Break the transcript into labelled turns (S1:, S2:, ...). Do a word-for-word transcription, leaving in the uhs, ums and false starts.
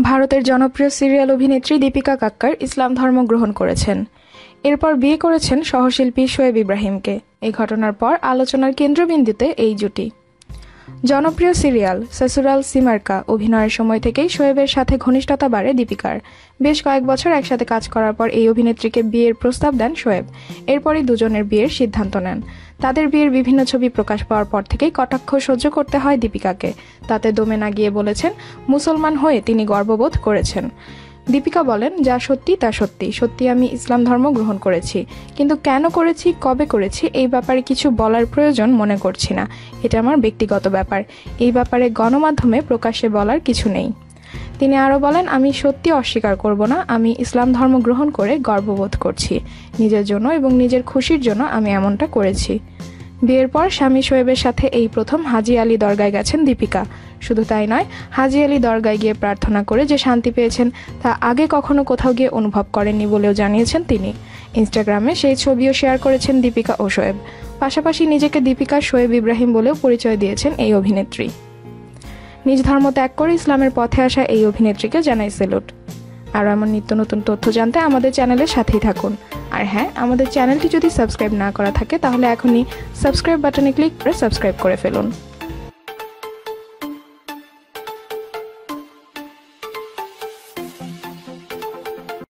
S1: ভারতের জনপ্রিয় সিরিয়াল অভিনেত্রী দীপিকা কাক্কর ইসলাম ধর্ম গ্রহণ করেছেন। এরপর বিয়ে করেছেন সহশিল্পী শোয়েব ইব্রাহিমকে। এই ঘটনার পর আলোচনার কেন্দ্রবিন্দুতে এই জুটি। জনপ্রিয় সিরিয়াল সসুরাল সিমারকা অভিনয়ের সময় থেকেই শোয়েবের সাথে ঘনিষ্ঠতা বাড়ে দীপিকার। বেশ কয়েক বছর একসাথে কাজ করার পর এই অভিনেত্রীকে বিয়ের প্রস্তাব দেন শোয়েব। এরপরই দুজনের বিয়ের সিদ্ধান্ত নেন। তাদের বিয়ের বিভিন্ন ছবি প্রকাশ পাওয়ার পর থেকেই কটাক্ষ সহ্য করতে হয় দীপিকাকে। তাতে দমে না গিয়ে বলেছেন, মুসলমান হয়ে তিনি গর্ববোধ করেছেন। দীপিকা বলেন, যা সত্যি তা সত্যি সত্যি আমি ইসলাম ধর্ম গ্রহণ করেছি, কিন্তু কেন করেছি, কবে করেছি এই ব্যাপারে কিছু বলার প্রয়োজন মনে করছি না। এটা আমার ব্যক্তিগত ব্যাপার। এই ব্যাপারে গণমাধ্যমে প্রকাশ্যে বলার কিছু নেই। তিনি আরও বলেন, আমি সত্যি অস্বীকার করব না, আমি ইসলাম ধর্ম গ্রহণ করে গর্ববোধ করছি। নিজের জন্য এবং নিজের খুশির জন্য আমি এমনটা করেছি। বিয়ের পর স্বামী শোয়েবের সাথে এই প্রথম হাজি আলী দরগায় গেছেন দীপিকা। শুধু তাই নয়, হাজি আলী দরগায় গিয়ে প্রার্থনা করে যে শান্তি পেয়েছেন তা আগে কখনো কোথাও গিয়ে অনুভব করেননি বলেও জানিয়েছেন তিনি। ইনস্টাগ্রামে সেই ছবিও শেয়ার করেছেন দীপিকা ও শোয়েব। পাশাপাশি নিজেকে দীপিকা শোয়েব ইব্রাহিম বলেও পরিচয় দিয়েছেন এই অভিনেত্রী। নিজ ধর্ম ত্যাগ করে ইসলামের পথে আসা এই অভিনেত্রীকে জানাই স্যালুট। আর এমন নিত্য নতুন তথ্য জানতে আমাদের চ্যানেলের সাথেই থাকুন। আর হ্যাঁ, আমাদের চ্যানেলটি যদি সাবস্ক্রাইব না করা থাকে তাহলে এখনই সাবস্ক্রাইব বাটনে ক্লিক করে সাবস্ক্রাইব করে ফেলুন।